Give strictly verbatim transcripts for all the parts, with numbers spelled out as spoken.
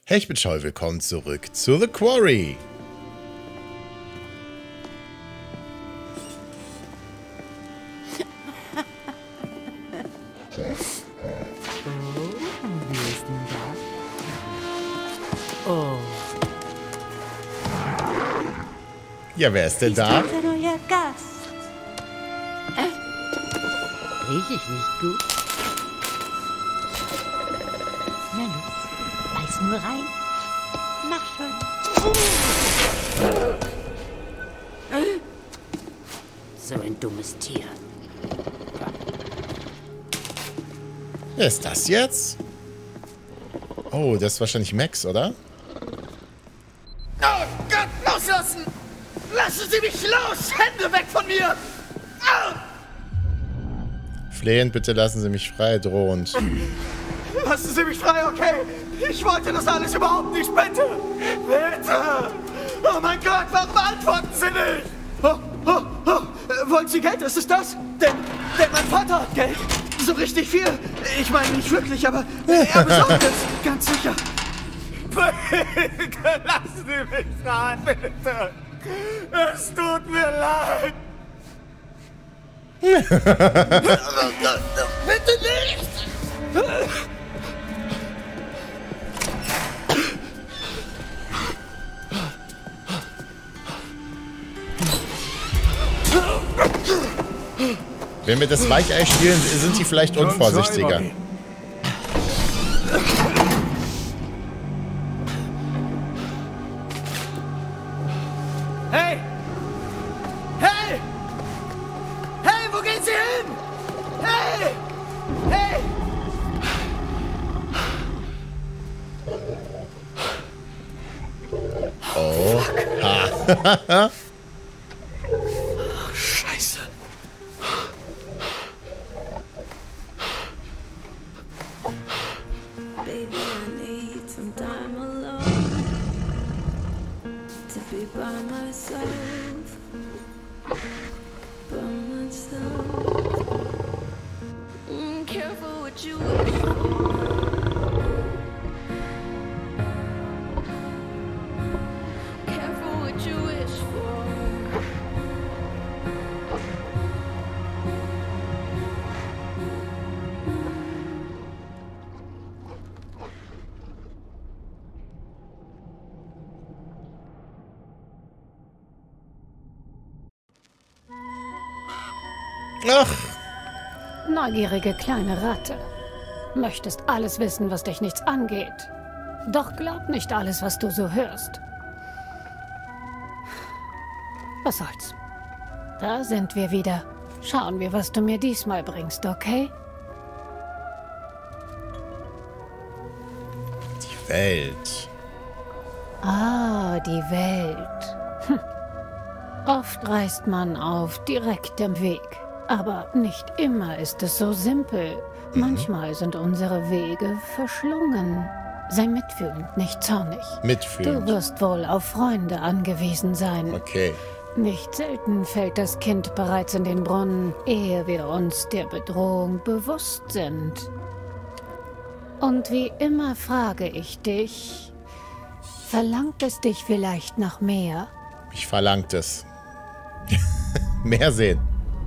Hey, ich bin Scholl, willkommen zurück zu The Quarry. Oh. Ja, wer ist denn Ist da? unser neuer Gast. Äh? Riech ich nicht gut? Na los, beiß nur rein. Mach schon. So ein dummes Tier. Wer ist das jetzt? Oh, das ist wahrscheinlich Max, oder? Oh Gott, loslassen! Lassen Sie mich los! Hände weg von mir! Au! Flehend, bitte lassen Sie mich frei, drohend. Lassen Sie mich frei, okay? Ich wollte das alles überhaupt nicht, bitte! Bitte! Oh mein Gott, warum antworten Sie nicht? Oh, oh, oh. Wollen Sie Geld? Ist es das? Denn, denn mein Vater hat Geld. So richtig viel. Ich meine nicht wirklich, aber er besorgt es. Ganz sicher. Bitte, lassen Sie mich frei, bitte! Es tut mir leid! Bitte nicht! Wenn wir das Weichei spielen, sind die vielleicht unvorsichtiger. Hey! Hey! Hey, wo gehen Sie hin? Hey! Hey! Oh. Ha. Scheiße. Baby, I need some time alone to be by myself, by myself. Mm, careful what you wish for. Careful what you wish for. Ach, Neugierige kleine Ratte. Möchtest alles wissen, was dich nichts angeht. Doch glaub nicht alles, was du so hörst. Was soll's? Da sind wir wieder. Schauen wir, was du mir diesmal bringst, okay? die Welt. Ah, die Welt. Hm. Oft reist man auf direktem Weg. Aber nicht immer ist es so simpel. Mhm. Manchmal sind unsere Wege verschlungen. Sei mitfühlend, nicht zornig. Mitfühlend. Du wirst wohl auf Freunde angewiesen sein. Okay. Nicht selten fällt das Kind bereits in den Brunnen, ehe wir uns der Bedrohung bewusst sind. Und wie immer frage ich dich, verlangt es dich vielleicht nach mehr? Mich verlangt es. Mehr sehen.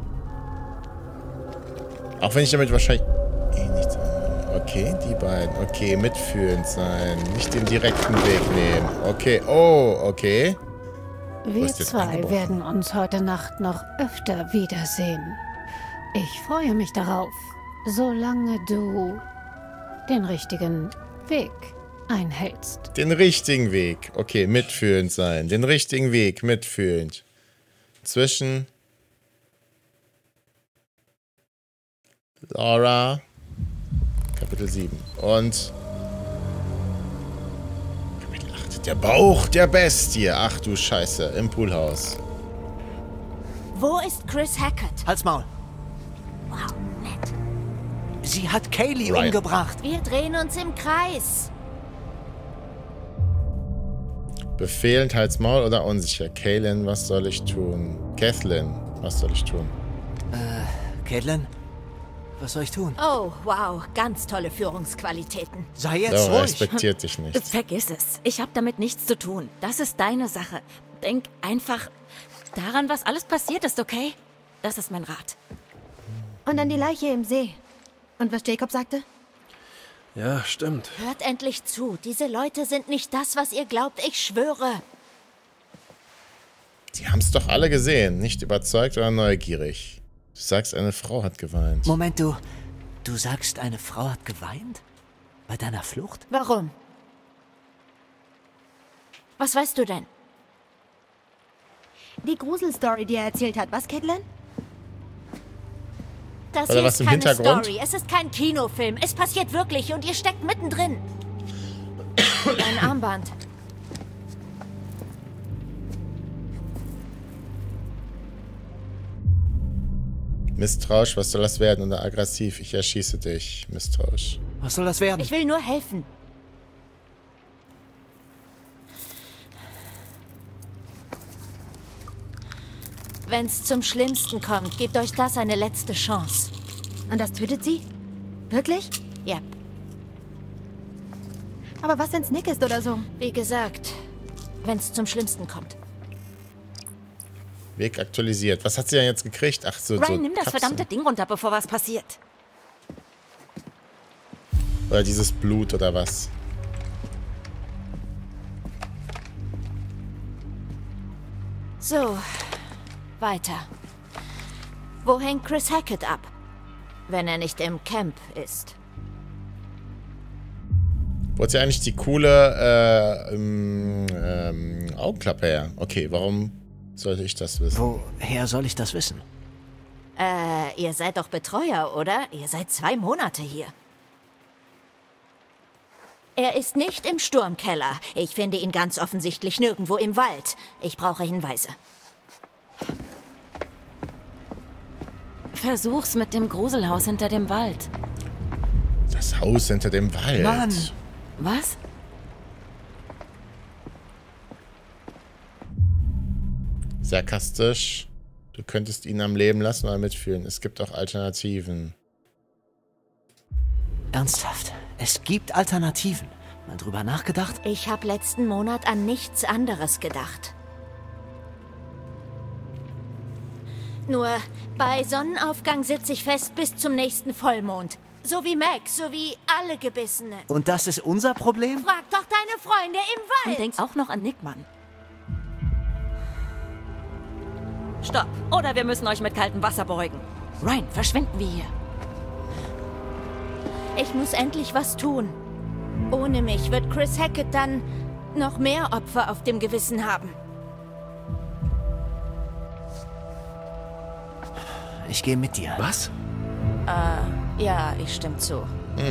Auch wenn ich damit wahrscheinlich eh nichts... Okay, die beiden. Okay, mitfühlend sein. Nicht den direkten Weg nehmen. Okay, oh, okay. Wir zwei werden uns heute Nacht noch öfter wiedersehen. Ich freue mich darauf, solange du den richtigen Weg einhältst. Den richtigen Weg. Okay, mitfühlend sein. Den richtigen Weg, mitfühlend. Zwischen Laura, Kapitel sieben und Kapitel acht. Der Bauch der Bestie. Ach du Scheiße, im Poolhaus. Wo ist Chris Hackett? Halt's Maul. Wow, nett. Sie hat Kaylee Ryan. umgebracht. Wir drehen uns im Kreis. Befehlend, Hals, Maul oder unsicher? Kaylin, was soll ich tun? Kathleen, was soll ich tun? Äh, Caitlin? Was soll ich tun? Oh, wow. Ganz tolle Führungsqualitäten. Sei jetzt Laura ruhig. respektiert dich nicht. Vergiss es. Ich habe damit nichts zu tun. Das ist deine Sache. Denk einfach daran, was alles passiert ist, okay? Das ist mein Rat. Und dann die Leiche im See. Und was Jacob sagte? Ja, stimmt. Hört endlich zu. Diese Leute sind nicht das, was ihr glaubt. Ich schwöre. Die haben es doch alle gesehen. Nicht überzeugt oder neugierig. Du sagst, eine Frau hat geweint. Moment, du... Du sagst, eine Frau hat geweint? Bei deiner Flucht? Warum? Was weißt du denn? Die Gruselstory, die er erzählt hat. Was, Caitlin? Das Oder hier was ist im keine Hintergrund? Story. Es ist kein Kinofilm. Es passiert wirklich und ihr steckt mittendrin. Ein Armband. Misstrauisch, was soll das werden? Oder aggressiv? Ich erschieße dich. Misstrauisch. Was soll das werden? Ich will nur helfen. Wenn's zum Schlimmsten kommt, gebt euch das eine letzte Chance. Und das tötet sie? Wirklich? Ja, Aber was, wenn's Nick ist oder so? wie gesagt, wenn's zum Schlimmsten kommt. Weg aktualisiert. Was hat sie denn jetzt gekriegt? Ach so, Ryan, so nimm das Kapseln. verdammte Ding runter, bevor was passiert. Oder dieses Blut oder was? So, weiter. Wo hängt Chris Hackett ab? Wenn er nicht im Camp ist. Wo hat sie eigentlich die coole äh, ähm, ähm, Augenklappe her? Okay, warum sollte ich das wissen? Woher soll ich das wissen? Äh, ihr seid doch Betreuer, oder? Ihr seid zwei Monate hier. Er ist nicht im Sturmkeller. Ich finde ihn ganz offensichtlich nirgendwo im Wald. Ich brauche Hinweise. Versuch's mit dem Gruselhaus hinter dem Wald. Das Haus hinter dem Wald. Mann! Was? Sarkastisch. Du könntest ihn am Leben lassen oder mitfühlen. Es gibt auch Alternativen. Ernsthaft, es gibt Alternativen. Mal drüber nachgedacht? Ich habe letzten Monat an nichts anderes gedacht. Nur, bei Sonnenaufgang sitze ich fest bis zum nächsten Vollmond. So wie Max, so wie alle Gebissene. Und das ist unser Problem? Frag doch deine Freunde im Wald. Und denk auch noch an Nick, Mann. Stopp. Oder wir müssen euch mit kaltem Wasser beugen. Ryan, verschwinden wir hier. Ich muss endlich was tun. Ohne mich wird Chris Hackett dann noch mehr Opfer auf dem Gewissen haben. Ich gehe mit dir. Was? Ja, ich stimme zu.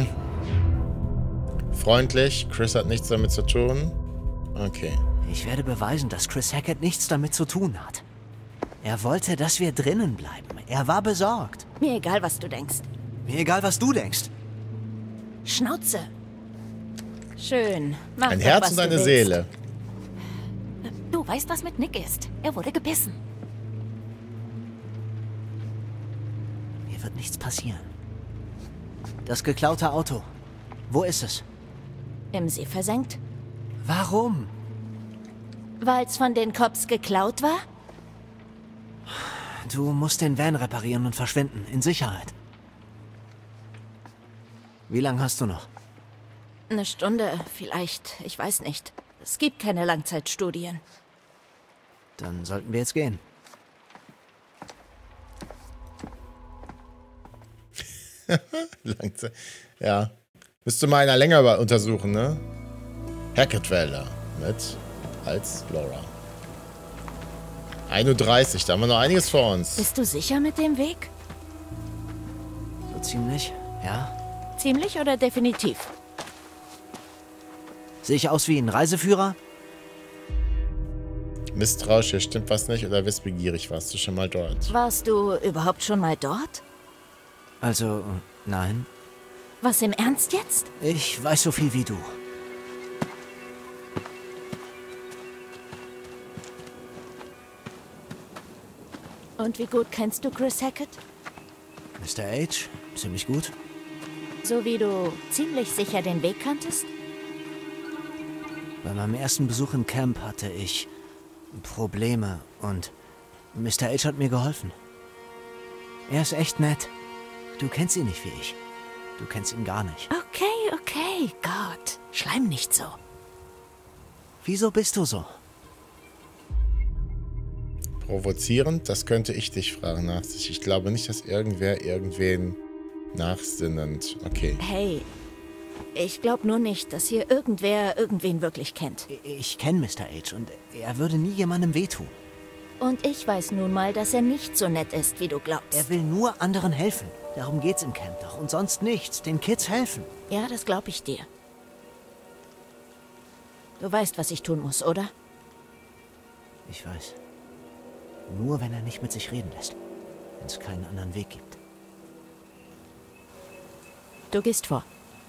Freundlich. Chris hat nichts damit zu tun. Okay. Ich werde beweisen, dass Chris Hackett nichts damit zu tun hat. Er wollte, dass wir drinnen bleiben. Er war besorgt. Mir egal, was du denkst. Mir egal, was du denkst. Schnauze. Schön. Mach Ein doch, Herz was und du eine willst. Seele. Du weißt, was mit Nick ist. Er wurde gebissen. Mir wird nichts passieren. Das geklaute Auto. Wo ist es? Im See versenkt? Warum? Weil's von den Cops geklaut war? Du musst den Van reparieren und verschwinden. In Sicherheit. Wie lange hast du noch? Eine Stunde, vielleicht. Ich weiß nicht. Es gibt keine Langzeitstudien. Dann sollten wir jetzt gehen. Langzeit. Ja. Müsste mal einer länger über- untersuchen, ne? Hackettwälder mit als Laura. ein Uhr dreißig, da haben wir noch einiges vor uns. Bist du sicher mit dem Weg? So ziemlich, ja. Ziemlich oder definitiv? Sehe ich aus wie ein Reiseführer? Misstrauisch, hier stimmt was nicht oder wissbegierig, warst du schon mal dort? Warst du überhaupt schon mal dort? Also, nein. Was, im Ernst jetzt? Ich weiß so viel wie du. Und wie gut kennst du Chris Hackett? Mister H, Ziemlich gut. So wie du ziemlich sicher den Weg kanntest? Bei meinem ersten Besuch im Camp hatte ich Probleme und Mister H hat mir geholfen. Er ist echt nett. Du kennst ihn nicht wie ich. Du kennst ihn gar nicht. Okay, okay, Gott. Schleim nicht so. Wieso bist du so? Provozierend? Das könnte ich dich fragen, Nachsicht. Ich glaube nicht, dass irgendwer irgendwen nachsinnend. Okay. Hey, ich glaube nur nicht, dass hier irgendwer irgendwen wirklich kennt. Ich kenne Mister H und er würde nie jemandem wehtun. Und ich weiß nun mal, dass er nicht so nett ist, wie du glaubst. Er will nur anderen helfen. Darum geht's im Camp doch. Und sonst nichts. Den Kids helfen. Ja, das glaube ich dir. Du weißt, was ich tun muss, oder? Ich weiß. Nur wenn er nicht mit sich reden lässt. Wenn es keinen anderen Weg gibt. Du gehst vor.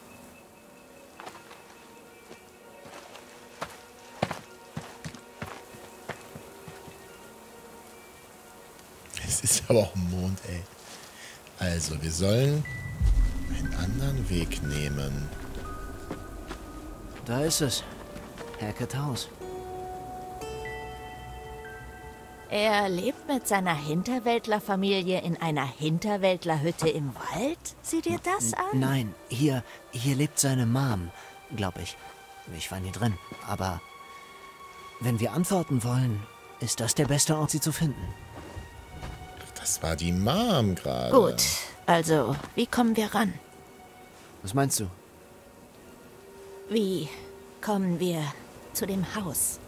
Es ist aber auch ein Mond, ey. Also, wir sollen einen anderen Weg nehmen. Da ist es. Hackett House. Er lebt mit seiner Hinterwäldlerfamilie in einer Hinterwäldlerhütte im Wald? Sieh dir das an? Nein, hier, hier lebt seine Mom, glaube ich. Ich war nie drin, aber wenn wir antworten wollen, ist das der beste Ort, sie zu finden. Das war die Mom gerade. Gut, also, wie kommen wir ran? Was meinst du? Wie kommen wir zu dem Haus?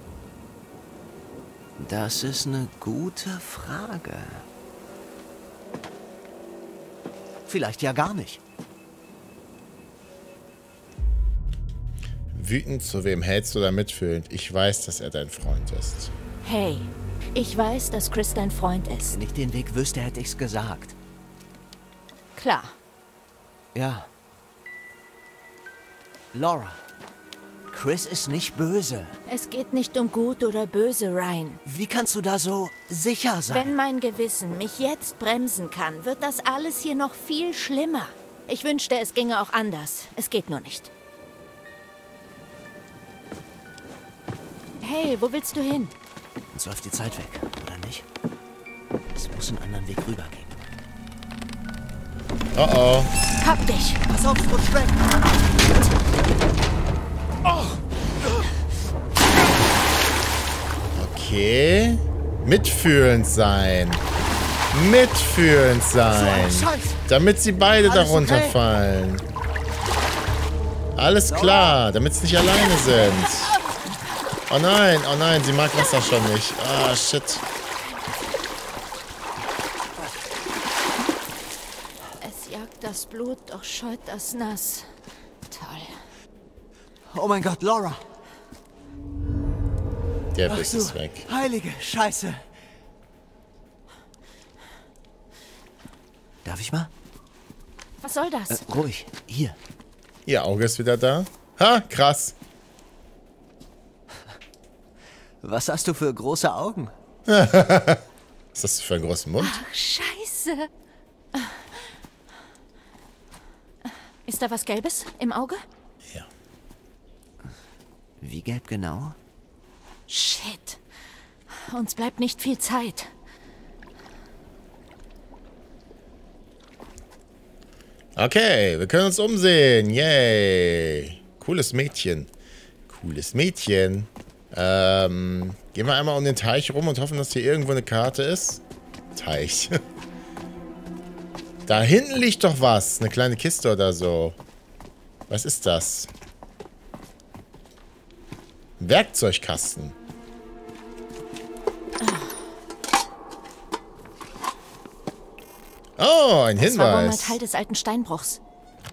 Das ist eine gute Frage. Vielleicht ja gar nicht. Wütend, zu wem hältst du da mitfühlend? Ich weiß, dass er dein Freund ist. Hey, ich weiß, dass Chris dein Freund ist. Wenn ich den Weg wüsste, hätte ich's gesagt. Klar. Ja. Laura, Chris ist nicht böse. Es geht nicht um gut oder böse, Ryan. Wie kannst du da so sicher sein? Wenn mein Gewissen mich jetzt bremsen kann, wird das alles hier noch viel schlimmer. Ich wünschte, es ginge auch anders. Es geht nur nicht. Hey, wo willst du hin? Uns läuft die Zeit weg, oder nicht? Es muss einen anderen Weg rübergehen. Oh oh. Hab dich! Pass auf, es rutscht weg! Okay. Mitfühlend sein. Mitfühlend sein. Damit sie beide darunter okay? fallen. Alles klar, damit sie nicht alleine sind. Oh nein, oh nein, sie mag Wasser schon nicht. Ah, shit. Es jagt das Blut, doch scheut das Nass. Toll. Oh mein Gott, Laura! Der Biss ist weg. Heilige Scheiße! Darf ich mal? Was soll das? Äh, ruhig, hier. Ihr Auge ist wieder da. Ha, krass. Was hast du für große Augen? Was hast du für einen großen Mund? Ach, Scheiße. Ist da was Gelbes im Auge? Ja. Wie gelb genau? Shit. Uns bleibt nicht viel Zeit. Okay, wir können uns umsehen. Yay. Cooles Mädchen. Cooles Mädchen. Ähm, gehen wir einmal um den Teich rum und hoffen, dass hier irgendwo eine Karte ist. Teich. Da hinten liegt doch was. Eine kleine Kiste oder so. Was ist das? Ein Werkzeugkasten. Oh, ein Das war wohl mal Hinweis. Teil des alten Steinbruchs.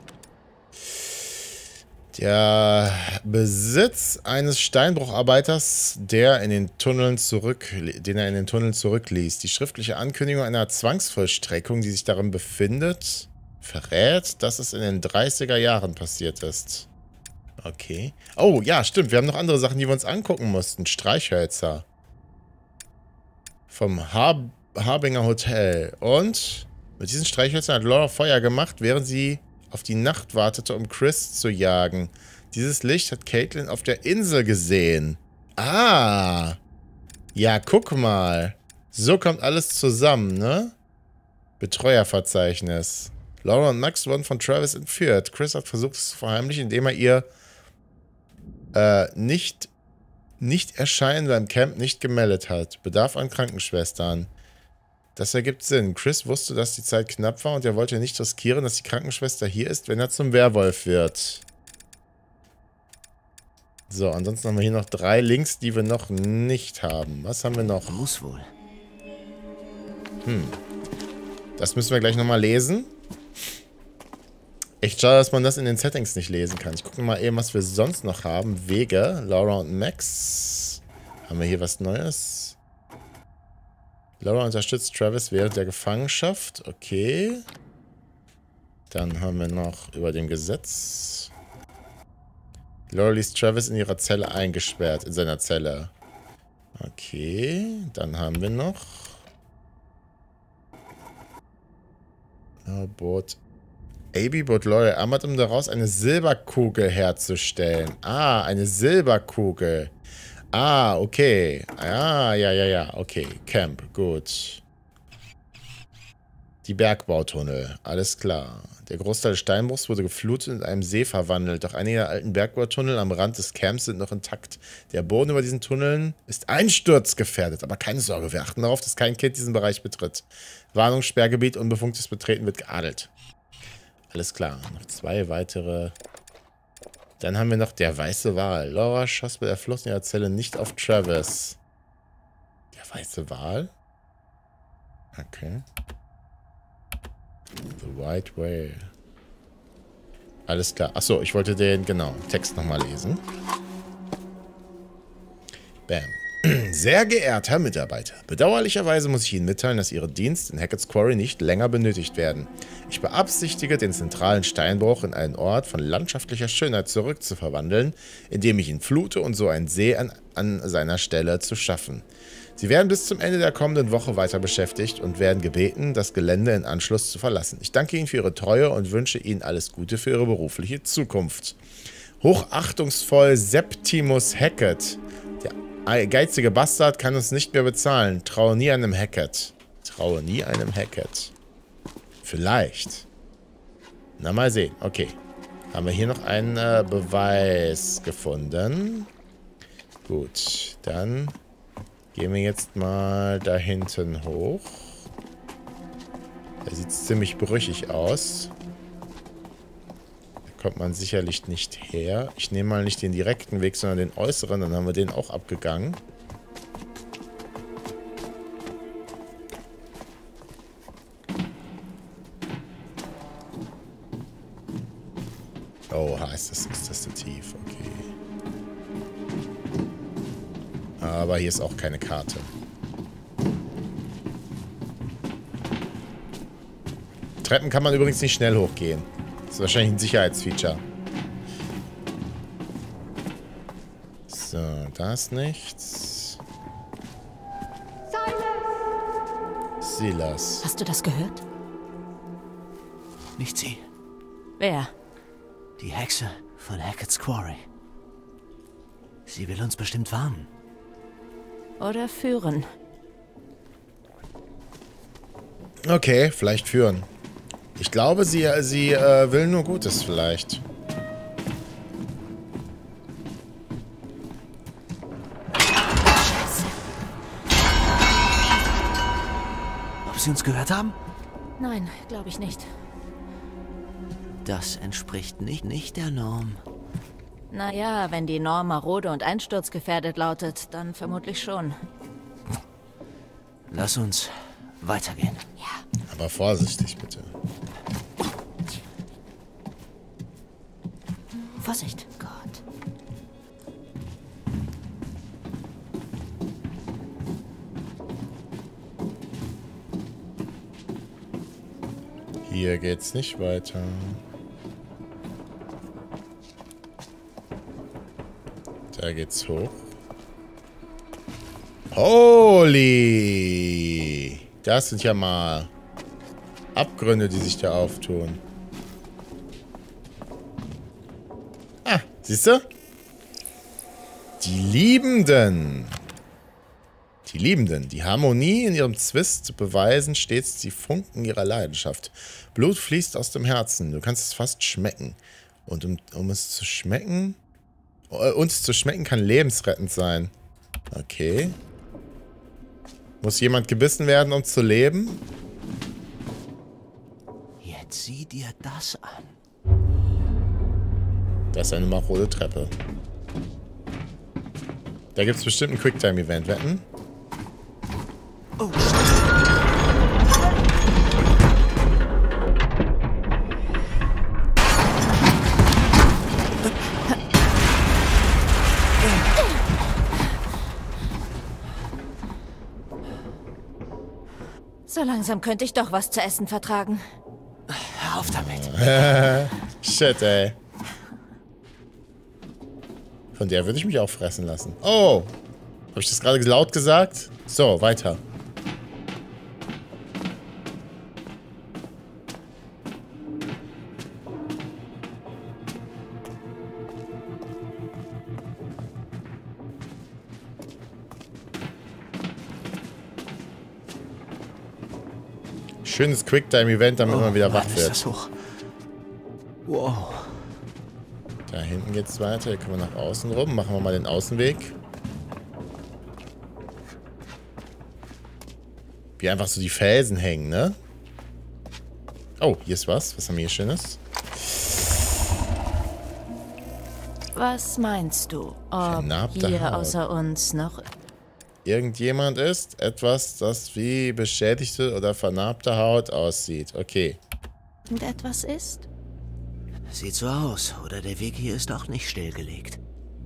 Der Besitz eines Steinbrucharbeiters, der in den Tunneln zurück, den er in den Tunneln zurückließ. Die schriftliche Ankündigung einer Zwangsvollstreckung, die sich darin befindet, verrät, dass es in den dreißiger Jahren passiert ist. Okay. Oh, ja, stimmt. Wir haben noch andere Sachen, die wir uns angucken mussten. Streichhölzer. Vom Har Harbinger Hotel. Und Mit diesen Streichhölzern hat Laura Feuer gemacht, während sie auf die Nacht wartete, um Chris zu jagen. Dieses Licht hat Caitlin auf der Insel gesehen. Ah. Ja, guck mal. So kommt alles zusammen, ne? Betreuerverzeichnis. Laura und Max wurden von Travis entführt. Chris hat versucht, es zu verheimlichen, indem er ihr äh, nicht, nicht Erscheinen beim Camp nicht gemeldet hat. Bedarf an Krankenschwestern. Das ergibt Sinn. Chris wusste, dass die Zeit knapp war und er wollte nicht riskieren, dass die Krankenschwester hier ist, wenn er zum Werwolf wird. So, ansonsten haben wir hier noch drei Links, die wir noch nicht haben. Was haben wir noch? Muss wohl. Hm. Das müssen wir gleich nochmal lesen. Echt schade, dass man das in den Settings nicht lesen kann. Ich gucke mal eben, was wir sonst noch haben. Wege, Laura und Max. Haben wir hier was Neues? Laura unterstützt Travis während der Gefangenschaft. Okay. Dann haben wir noch über dem Gesetz. Laura ließ Travis in ihrer Zelle eingesperrt. In seiner Zelle. Okay. Dann haben wir noch. Oh, Boot. A B bot Laura Amat, um daraus eine Silberkugel herzustellen. Ah, eine Silberkugel. Ah, okay. Ah, ja, ja, ja. Okay. Camp. Gut. Die Bergbautunnel. Alles klar. Der Großteil des Steinbruchs wurde geflutet und in einem See verwandelt. Doch einige der alten Bergbautunnel am Rand des Camps sind noch intakt. Der Boden über diesen Tunneln ist einsturzgefährdet. Aber keine Sorge, wir achten darauf, dass kein Kind diesen Bereich betritt. Warnung, Sperrgebiet, unbefunktes Betreten wird geadelt. Alles klar. Noch zwei weitere. Dann haben wir noch der weiße Wal. Laura schoss bei der Flucht in ihrer Zelle nicht auf Travis. Der weiße Wal? Okay. The White Whale. Alles klar. Achso, ich wollte den, genau, Text nochmal lesen. Bam. Sehr geehrter Mitarbeiter, bedauerlicherweise muss ich Ihnen mitteilen, dass Ihre Dienste in Hackett's Quarry nicht länger benötigt werden. Ich beabsichtige, den zentralen Steinbruch in einen Ort von landschaftlicher Schönheit zurückzuverwandeln, indem ich ihn flute und so einen See an, an seiner Stelle zu schaffen. Sie werden bis zum Ende der kommenden Woche weiter beschäftigt und werden gebeten, das Gelände in Anschluss zu verlassen. Ich danke Ihnen für Ihre Treue und wünsche Ihnen alles Gute für Ihre berufliche Zukunft. Hochachtungsvoll Septimus Hackett. Der geizige Bastard kann uns nicht mehr bezahlen. Traue nie einem Hackett. Traue nie einem Hackett. Vielleicht. Na, mal sehen. Okay. Haben wir hier noch einen äh, Beweis gefunden. Gut, dann gehen wir jetzt mal da hinten hoch. Da sieht es ziemlich brüchig aus. Da kommt man sicherlich nicht her. Ich nehme mal nicht den direkten Weg, sondern den äußeren. Dann haben wir den auch abgegangen. Oh, heißt das, ist das zu tief. Okay. Aber hier ist auch keine Karte. Treppen kann man übrigens nicht schnell hochgehen. Das ist wahrscheinlich ein Sicherheitsfeature. So, da ist nichts. Silas. Hast du das gehört? Nicht sie. Wer? Die Hexe von Hackett's Quarry. Sie will uns bestimmt warnen. Oder führen. Okay, vielleicht führen. Ich glaube, sie, sie äh, will nur Gutes vielleicht. Ob sie uns gehört haben? Nein, glaube ich nicht. Das entspricht nicht, nicht der Norm. Naja, wenn die Norm marode und einsturzgefährdet lautet, dann vermutlich schon. Lass uns weitergehen. Ja. Aber vorsichtig, bitte. Vorsicht. Gott. Hier geht's nicht weiter. Da geht's hoch. Holy! Das sind ja mal Abgründe, die sich da auftun. Ah, siehst du? Die Liebenden. Die Liebenden. Die Harmonie in ihrem Zwist beweisen stets die Funken ihrer Leidenschaft. Blut fließt aus dem Herzen. Du kannst es fast schmecken. Und um, um es zu schmecken... Uh, uns zu schmecken kann lebensrettend sein. Okay. Muss jemand gebissen werden, um zu leben? Jetzt sieh dir das an. Das ist eine marode Treppe. Da gibt es bestimmt ein Quicktime-Event, wetten? Oh, So langsam könnte ich doch was zu essen vertragen. hör auf damit. Shit, ey. Von der würde ich mich auch fressen lassen. Oh! Habe ich das gerade laut gesagt? So, weiter. Schönes Quicktime-Event, damit Oh, man wieder Mann, wach ist wird. das hoch. Wow. Da hinten geht's weiter. Hier können wir nach außen rum. Machen wir mal den Außenweg. Wie einfach so die Felsen hängen, ne? Oh, hier ist was. Was haben wir hier Schönes? Was meinst du, ob Vernarbte hier Haut. außer uns noch... Irgendjemand ist etwas, das wie beschädigte oder vernarbte Haut aussieht. Okay. irgendetwas ist? Sieht so aus. Oder der Weg hier ist auch nicht stillgelegt.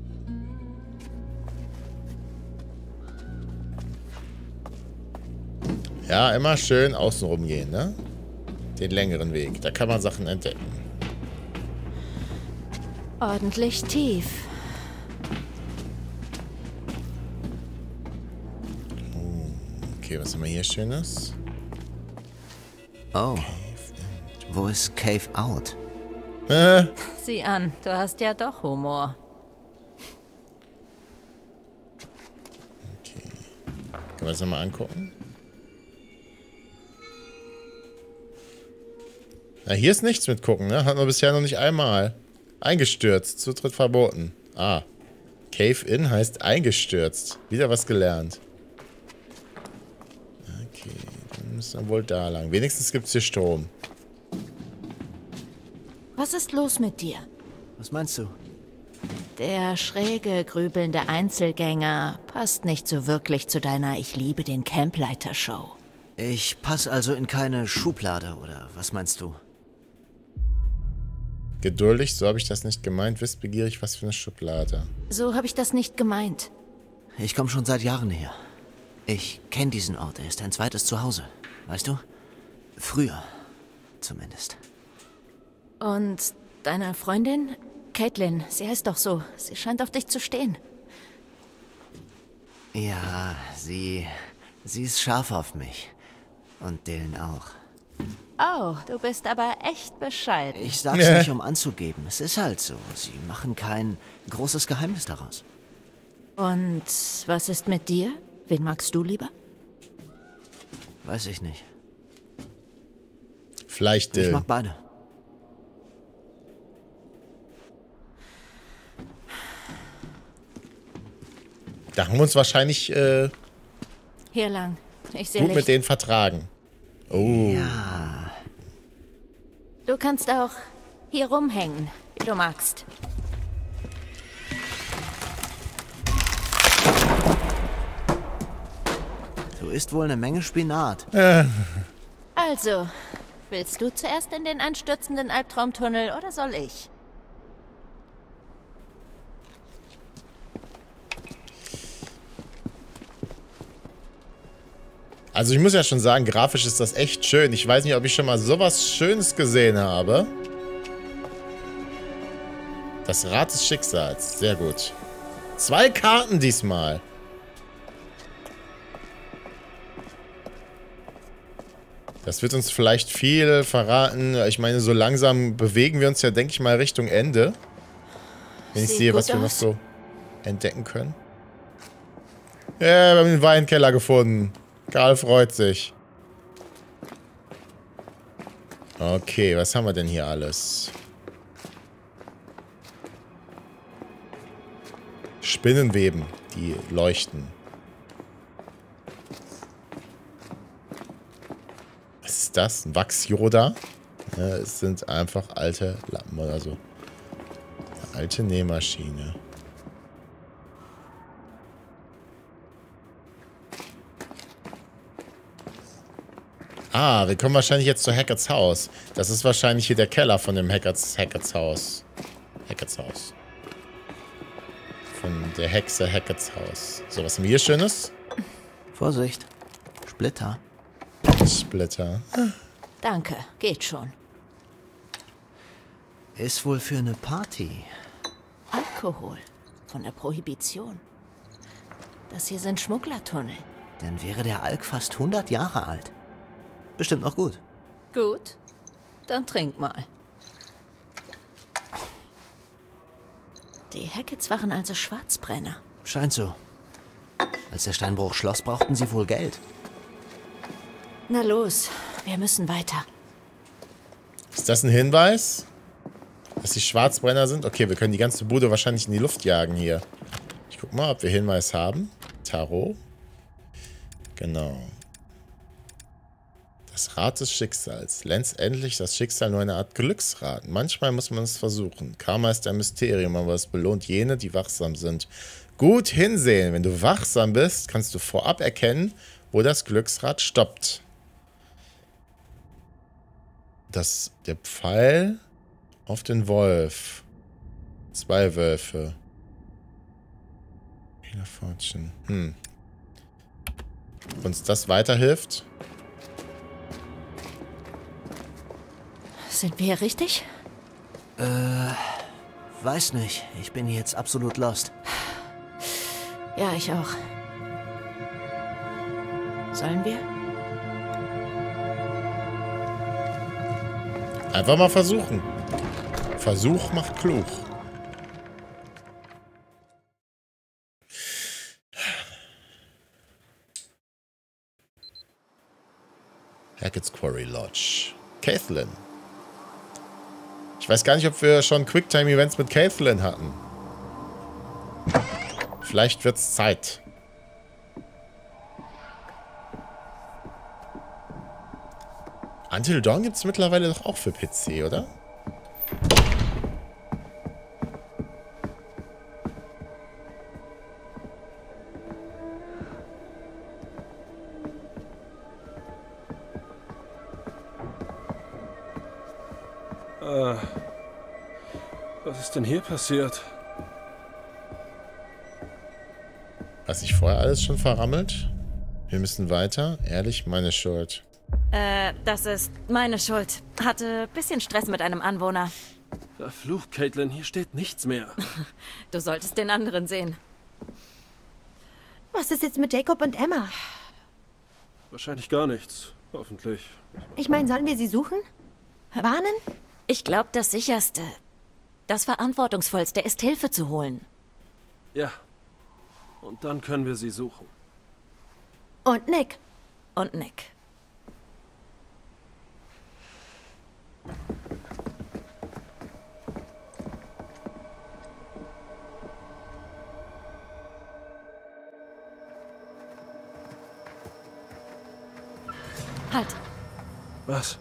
Ja, immer schön außenrum gehen, ne? Den längeren Weg. Da kann man Sachen entdecken. Ordentlich tief. Okay, was haben wir hier Schönes? Oh. Wo ist Cave Out? Äh, Sieh an, du hast ja doch Humor. okay. Können wir das nochmal angucken? Na, hier ist nichts mit gucken, ne? Hatten wir bisher noch nicht einmal. Eingestürzt. Zutritt verboten. Ah. Cave In heißt eingestürzt. Wieder was gelernt. Okay, dann müssen wir wohl da lang. Wenigstens gibt es hier Strom. Was ist los mit dir? Was meinst du? Der schräge, grübelnde Einzelgänger passt nicht so wirklich zu deiner Ich liebe den Campleiter-Show. Ich passe also in keine Schublade, oder was meinst du? Geduldig, so habe ich das nicht gemeint. Wissbegierig, was für eine Schublade. So habe ich das nicht gemeint. Ich komme schon seit Jahren her. Ich kenne diesen Ort, er ist ein zweites Zuhause. Weißt du? Früher, zumindest. Und deine Freundin? Caitlin, sie heißt doch so. Sie scheint auf dich zu stehen. Ja, sie... sie ist scharf auf mich. Und Dylan auch. Oh, du bist aber echt bescheiden. Ich sag's nicht, um anzugeben. Es ist halt so. Sie machen kein großes Geheimnis daraus. Und was ist mit dir? Wen magst du lieber? Weiß ich nicht. Vielleicht Ich Dill. mag beide. Da haben wir uns wahrscheinlich äh, Hier lang. Ich sehe gut mit Licht. denen vertragen. Oh. Ja. Du kannst auch hier rumhängen, wie du magst. Du isst wohl eine Menge Spinat. Also, willst du zuerst in den einstürzenden Albtraumtunnel oder soll ich? Also ich muss ja schon sagen, grafisch ist das echt schön. Ich weiß nicht, ob ich schon mal sowas Schönes gesehen habe. Das Rad des Schicksals. Sehr gut. Zwei Karten diesmal. Das wird uns vielleicht viel verraten. Ich meine, so langsam bewegen wir uns ja, denke ich mal, Richtung Ende. Wenn ich Sieht sehe, was gut wir noch aus. so entdecken können. Ja, wir haben den Weinkeller gefunden. Karl freut sich. Okay, was haben wir denn hier alles? Spinnenweben, die leuchten. Was ist das? Ein Wachs-Yoda? Ja, es sind einfach alte Lappen oder so. Eine alte Nähmaschine. Ah, wir kommen wahrscheinlich jetzt zu Hackett's Haus. Das ist wahrscheinlich hier der Keller von dem Hackett's, Hackett's Haus. Hackett's Haus. Von der Hexe Hackett's Haus. So, was haben wir hier Schönes? Vorsicht. Splitter. Splitter. Danke, geht schon. Ist wohl für eine Party. Alkohol. Von der Prohibition. Das hier sind Schmugglertunnel. Dann wäre der Alk fast hundert Jahre alt. Bestimmt noch gut. Gut. Dann trink mal. Die Hacketts waren also Schwarzbrenner. Scheint so. Als der Steinbruch schloss, brauchten sie wohl Geld. Na los, wir müssen weiter. Ist das ein Hinweis? Dass die Schwarzbrenner sind? Okay, wir können die ganze Bude wahrscheinlich in die Luft jagen hier. Ich guck mal, ob wir Hinweis haben. Tarot. Genau. Das Rad des Schicksals. Letztendlich das Schicksal nur eine Art Glücksrad. Manchmal muss man es versuchen. Karma ist ein Mysterium, aber es belohnt jene, die wachsam sind. Gut hinsehen. Wenn du wachsam bist, kannst du vorab erkennen, wo das Glücksrad stoppt. Das, der Pfeil auf den Wolf. Zwei Wölfe. Healer Fortune. Hm. Ob uns das weiterhilft? Sind wir hier richtig? Äh, weiß nicht. Ich bin jetzt absolut lost. Ja, ich auch. Sollen wir? Einfach mal versuchen. Versuch macht klug. Hackett's Quarry Lodge. Caitlin. Ich weiß gar nicht, ob wir schon Quicktime-Events mit Caitlin hatten. Vielleicht wird's Zeit. Until Dawn gibt's mittlerweile doch auch für P C, oder? Äh, was ist denn hier passiert? Hast sich vorher alles schon verrammelt? Wir müssen weiter. Ehrlich, meine Schuld. Äh, das ist meine Schuld. Hatte bisschen Stress mit einem Anwohner. Verflucht, Caitlin, hier steht nichts mehr. Du solltest den anderen sehen. Was ist jetzt mit Jacob und Emma? Wahrscheinlich gar nichts. Hoffentlich. Ich meine, sollen wir sie suchen? Warnen? Ich glaube, das Sicherste, das Verantwortungsvollste ist, Hilfe zu holen. Ja. Und dann können wir sie suchen. Und Nick. Und Nick. Halt. Was?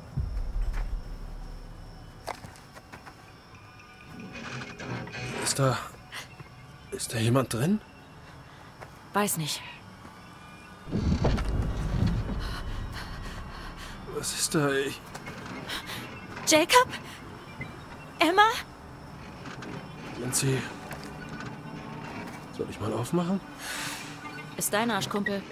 Ist da... Ist da jemand drin? Weiß nicht. Was ist da? Ich... Jacob? Emma? Lindsay... Soll ich mal aufmachen? Ist dein Arschkumpel.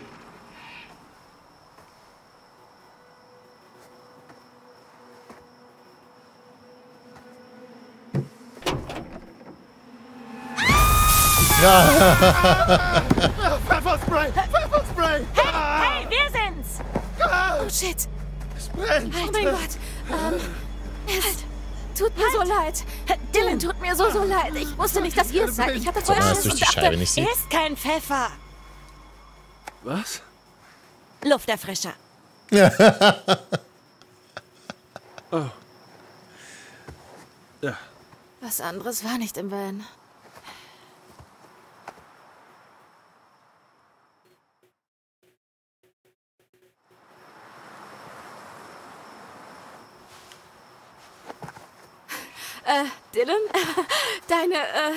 Pfefferspray! Pfefferspray! Hey, hey, wir sind's! Oh shit. Es Halt. Oh mein Gott. Ähm, es tut mir so leid. Dylan tut mir so, so leid. Ich wusste nicht, dass ihr es seid. Ich hatte vorher man Schiss das durch und die dachte, Scheibe nicht sieht? er ist kein Pfeffer. Was? Lufterfrischer. Oh. Ja. Was anderes war nicht im Van. Äh, Dylan? Deine, äh...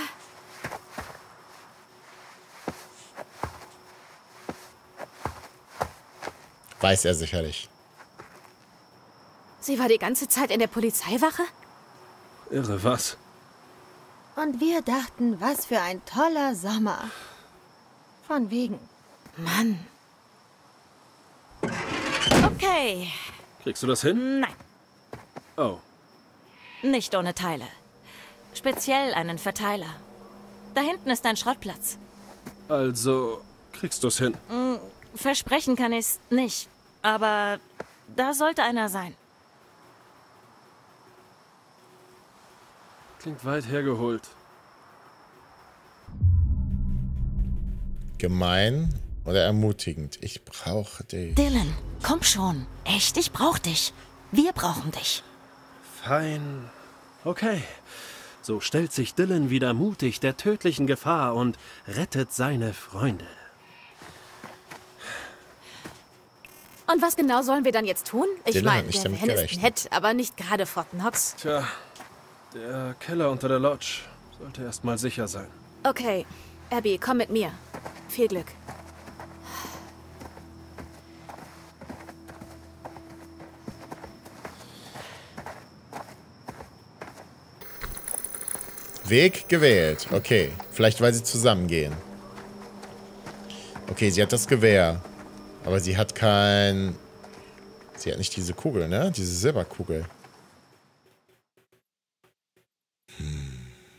Weiß er sicherlich. Sie war die ganze Zeit in der Polizeiwache? Irre, was? Und wir dachten, was für ein toller Sommer. Von wegen. Mann. Okay. Kriegst du das hin? Nein, Oh. nicht ohne Teile. Speziell einen Verteiler. Da hinten ist ein Schrottplatz. Also, kriegst du es hin? Versprechen kann ich's nicht. Aber da sollte einer sein. Klingt weit hergeholt. Gemein oder ermutigend? Ich brauche dich. Dylan, komm schon. Echt, ich brauch dich. Wir brauchen dich. Fein. Okay. So stellt sich Dylan wieder mutig der tödlichen Gefahr und rettet seine Freunde. Und was genau sollen wir dann jetzt tun? Ich Dylan hat meine, nicht der damit Van ist gerechnet. nett, aber nicht gerade Fort Knox. Tja, der Keller unter der Lodge sollte erstmal sicher sein. Okay, Abby, komm mit mir. Viel Glück. Weg gewählt. Okay. Vielleicht, weil sie zusammengehen. Okay, sie hat das Gewehr. Aber sie hat kein... Sie hat nicht diese Kugel, ne? Diese Silberkugel. Hm.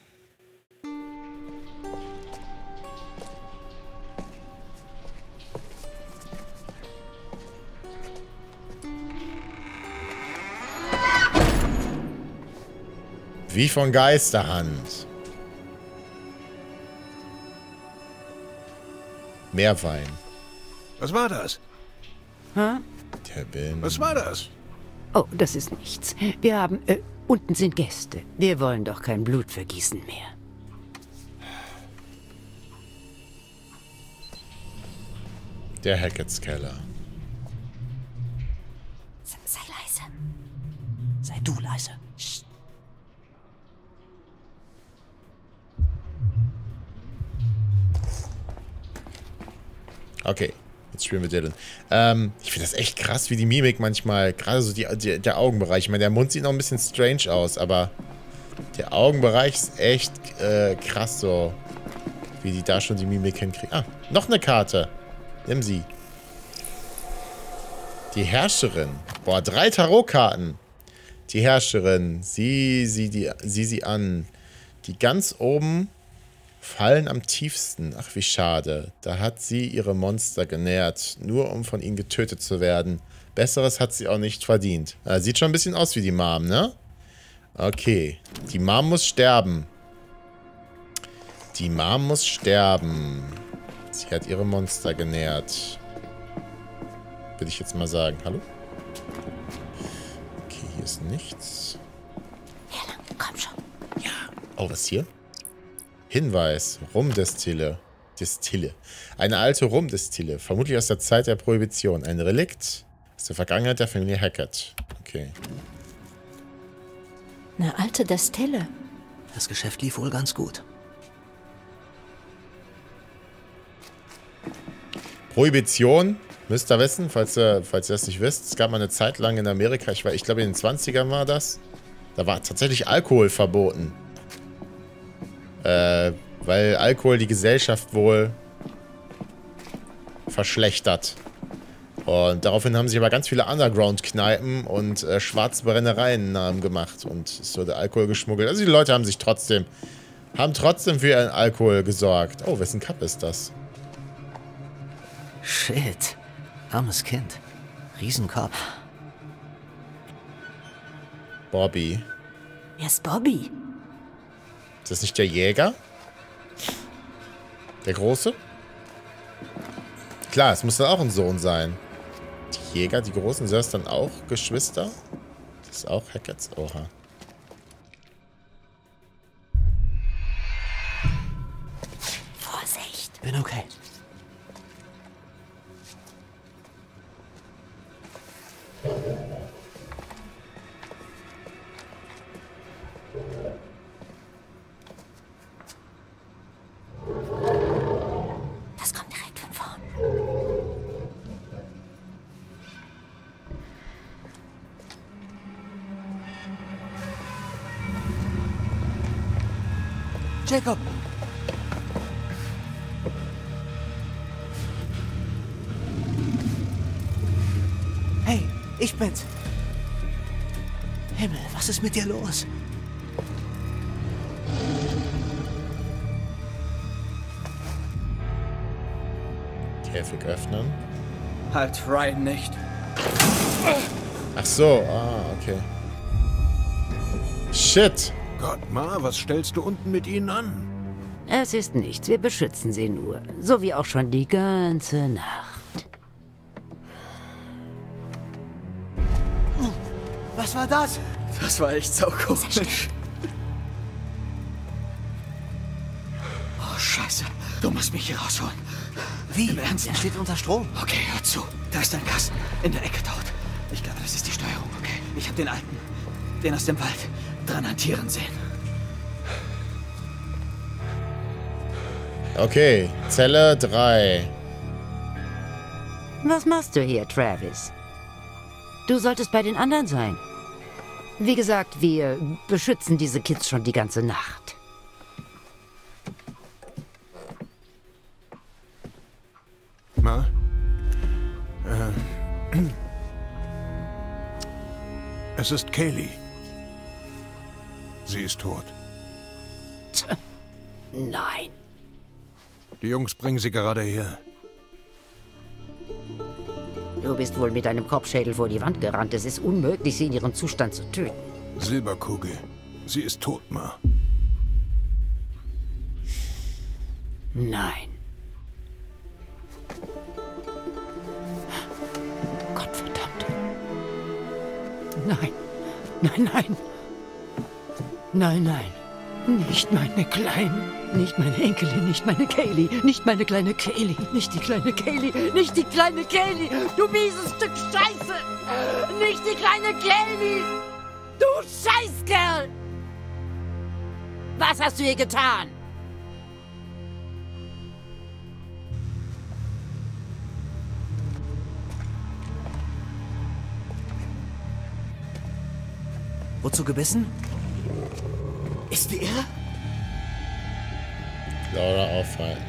Wie von Geisterhand. Meerwein. Was war das? Ha? Der Wind. Was war das? Oh, das ist nichts. Wir haben... Äh, unten sind Gäste. Wir wollen doch kein Blutvergießen mehr. Der Hackett's Keller. Sei leise. Sei du leise. Psst. Okay, jetzt spielen wir Dylan. Ähm, ich finde das echt krass, wie die Mimik manchmal, gerade so die, die, der Augenbereich. Ich meine, der Mund sieht noch ein bisschen strange aus, aber der Augenbereich ist echt äh, krass so, wie die da schon die Mimik hinkriegen. Ah, noch eine Karte. Nimm sie. Die Herrscherin. Boah, drei Tarotkarten. Die Herrscherin. Sieh sie, die, sieh sie an. Die ganz oben fallen am tiefsten. Ach, wie schade. Da hat sie ihre Monster genährt, nur um von ihnen getötet zu werden. Besseres hat sie auch nicht verdient. Äh, sieht schon ein bisschen aus wie die Mom, ne? Okay. Die Mom muss sterben. Die Mom muss sterben. Sie hat ihre Monster genährt. Würde ich jetzt mal sagen. Hallo? Okay, hier ist nichts. Helen, komm schon. Ja. Oh, was hier? Hinweis. Rumdestille. Destille. Eine alte Rumdestille. Vermutlich aus der Zeit der Prohibition. Ein Relikt aus der Vergangenheit der Familie Hackett. Okay. Eine alte Destille. Das Geschäft lief wohl ganz gut. Prohibition. Müsst ihr wissen, falls ihr, falls ihr das nicht wisst. Es gab mal eine Zeit lang in Amerika, ich, war, ich glaube in den zwanzigern war das. Da war tatsächlich Alkohol verboten. Äh, weil Alkohol die Gesellschaft wohl verschlechtert. Und daraufhin haben sich aber ganz viele Underground-Kneipen und äh, Schwarzbrennereien Namen gemacht. Und es wurde Alkohol geschmuggelt. Also die Leute haben sich trotzdem, haben trotzdem für ihren Alkohol gesorgt. Oh, wessen Cup ist das? Shit. Armes Kind. Riesenkopf. Bobby. Wer ist Bobby? Ist das nicht der Jäger? Der Große? Klar, es muss dann auch ein Sohn sein. Die Jäger, die Großen, sind das dann auch Geschwister? Das ist auch Hackett's. Oha. Vorsicht. Bin okay. Das kommt direkt von vorn. Jacob! Hey, ich bin's. Himmel, was ist mit dir los? Käfig öffnen. Halt Ryan nicht. Ach so, ah, okay. Shit! Gott, Ma, was stellst du unten mit ihnen an? Es ist nichts, wir beschützen sie nur. So wie auch schon die ganze Nacht. Was war das? Das war echt saukomisch. Oh, Scheiße. Du musst mich hier rausholen. Wie? Im Ernst? Er steht unter Strom. Okay, hör zu. Da ist ein Kasten. In der Ecke dort. Ich glaube, das ist die Steuerung, okay? Ich habe den alten, den aus dem Wald, dran hantieren sehen. Okay, Zelle drei. Was machst du hier, Travis? Du solltest bei den anderen sein. Wie gesagt, wir beschützen diese Kids schon die ganze Nacht. Ma? Äh. Es ist Kaylee. Sie ist tot. Nein. Die Jungs bringen sie gerade her. Du bist wohl mit deinem Kopfschädel vor die Wand gerannt. Es ist unmöglich, sie in ihrem Zustand zu töten. Silberkugel. Sie ist tot, Ma. Nein. Gottverdammt. Nein. Nein, nein. Nein, nein. Nicht meine Kleine. Nicht meine Enkelin, nicht meine Kaylee. Nicht meine kleine Kaylee. Nicht die kleine Kaylee. Nicht die kleine Kaylee. Du mieses Stück Scheiße. Nicht die kleine Kaylee. Du Scheißkerl. Was hast du ihr getan? Wozu gebissen? Ist die irre? Laura aufhalten.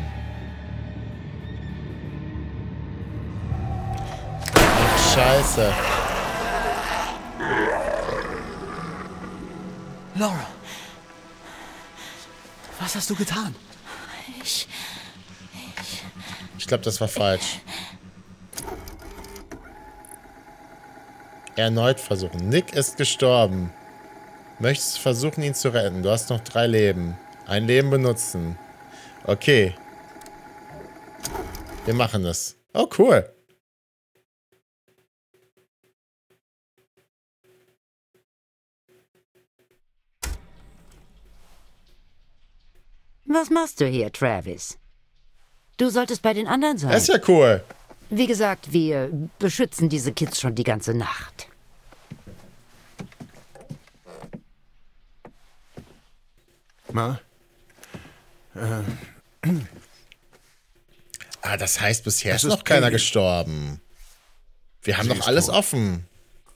Ach, Scheiße. Laura. Was hast du getan? Ich... Ich... Ich glaube, das war falsch. Erneut versuchen. Nick ist gestorben. Möchtest du versuchen, ihn zu retten? Du hast noch drei Leben. Ein Leben benutzen. Okay. Wir machen das. Oh, cool. Was machst du hier, Travis? Du solltest bei den anderen sein. Das ist ja cool. Wie gesagt, wir beschützen diese Kids schon die ganze Nacht. Ma? Äh. Ah, das heißt, bisher Es ist noch ist keiner Kaylee. gestorben. Wir haben Sie noch ist alles tot. offen.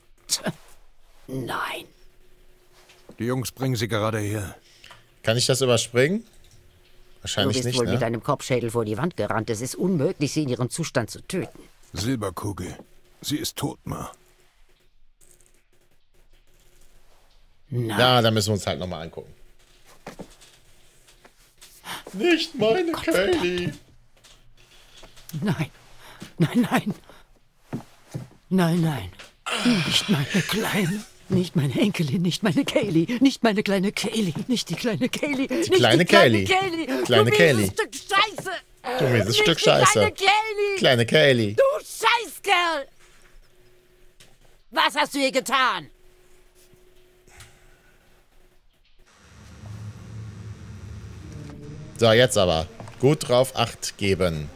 Nein. Die Jungs bringen sie gerade her. Kann ich das überspringen? Du Wahrscheinlich bist nicht, wohl mit ne? deinem Kopfschädel vor die Wand gerannt. Es ist unmöglich, sie in ihrem Zustand zu töten. Silberkugel. Sie ist tot, Ma. Nein. Ja, da müssen wir uns halt nochmal angucken. Nicht meine Kaylee. Nein. Nein, nein. Nein, nein. Nicht meine Kleine. Nicht meine Enkelin, nicht meine Kaylee, nicht meine kleine Kaylee, nicht die kleine Kaylee, Die nicht kleine die kleine Kaylee. Kaylee. Kleine du Kaylee. mieses Stück Scheiße. Du mieses Nicht Stück die Scheiße. Kleine Kaylee. Kleine Kaylee. Du Scheißkerl. Was hast du ihr getan? So, jetzt aber. Gut drauf Acht geben.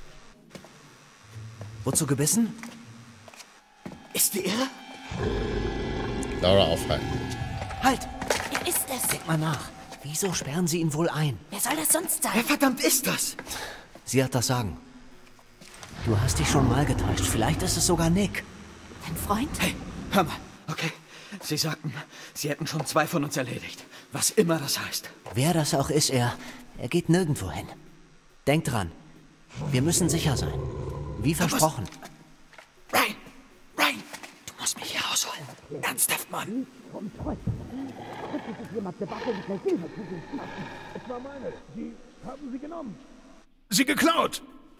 Wozu gebissen? Ist die irre? Laura aufhalten. Halt! Wer ist das? Denk mal nach. Wieso sperren Sie ihn wohl ein? Wer soll das sonst sein? Wer verdammt ist das? Sie hat das Sagen. Du hast dich schon mal getäuscht. Vielleicht ist es sogar Nick. Dein Freund? Hey, hör mal. Okay. Sie sagten, Sie hätten schon zwei von uns erledigt. Was immer das heißt. Wer das auch ist, er, er geht nirgendwo hin. Denk dran. Wir müssen sicher sein. Wie versprochen. Ryan! Ryan! Du musst mich hier rausholen. Ernsthaft, Mann. Sie geklaut!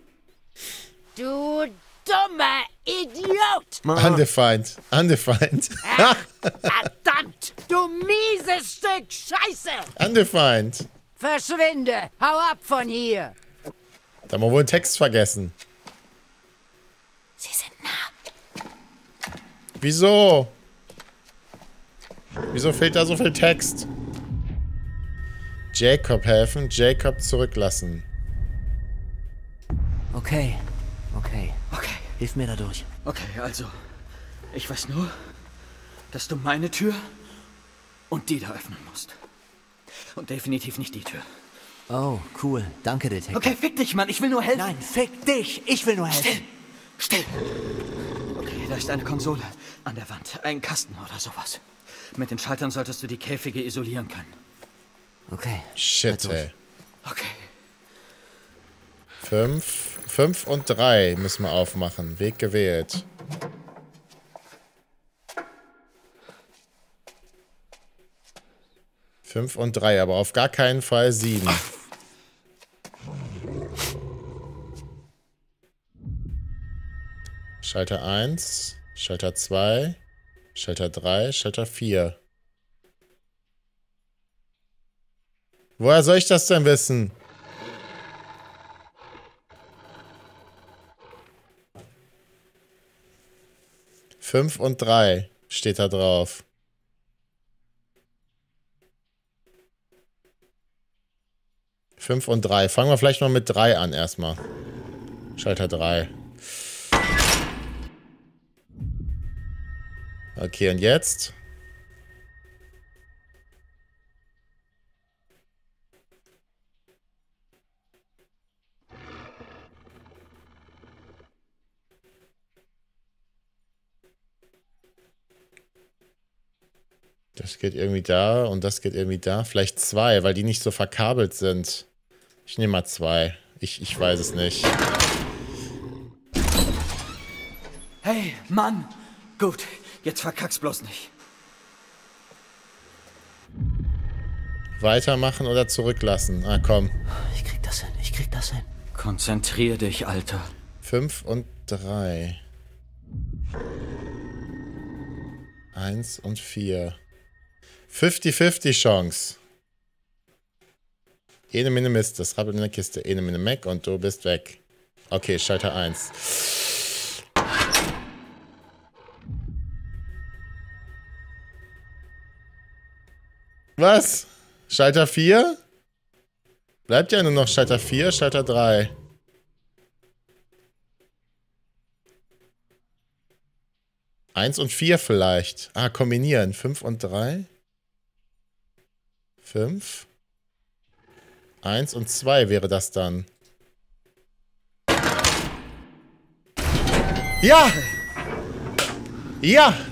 Du dummer Idiot. Undefined. Undefined. Ach, verdammt. Du mieses Stück Scheiße. Undefined. Verschwinde. Hau ab von hier. Da haben wir wohl einen Text vergessen. Sie sind nah. Wieso? Wieso fehlt da so viel Text? Jacob helfen, Jacob zurücklassen. Okay. Okay. Okay. Hilf mir dadurch. Okay, also. Ich weiß nur, dass du meine Tür und die da öffnen musst. Und definitiv nicht die Tür. Oh, cool. Danke, Detective. Okay, fick dich, Mann. Ich will nur helfen. Nein, fick dich. Ich will nur helfen. Still. Still. Okay, da ist eine Konsole an der Wand. Ein Kasten oder sowas. Mit den Schaltern solltest du die Käfige isolieren können. Okay. Shit, ey. Okay. Fünf. Fünf und drei müssen wir aufmachen. Weg gewählt. Fünf und drei, aber auf gar keinen Fall sieben. Schalter eins, Schalter zwei, Schalter drei, Schalter vier. Woher soll ich das denn wissen? Fünf und drei steht da drauf. Fünf und drei. Fangen wir vielleicht mal mit drei an erstmal. Schalter drei. Okay, und jetzt? Das geht irgendwie da und das geht irgendwie da. Vielleicht zwei, weil die nicht so verkabelt sind. Ich nehme mal zwei. Ich, ich weiß es nicht. Hey, Mann. Gut, jetzt verkack's bloß nicht. Weitermachen oder zurücklassen? Ah, komm. Ich krieg das hin, ich krieg das hin. Konzentrier dich, Alter. Fünf und drei. Eins und vier. fünfzig fünfzig Chance. Ene Mine Mist, das Rabbel in der Kiste. Ene Mine Mac und du bist weg. Okay, Schalter eins. Was? Schalter vier? Bleibt ja nur noch Schalter vier, Schalter drei. eins und vier vielleicht. Ah, kombinieren. fünf und drei. fünf. eins und zwei wäre das dann. Ja! Ja!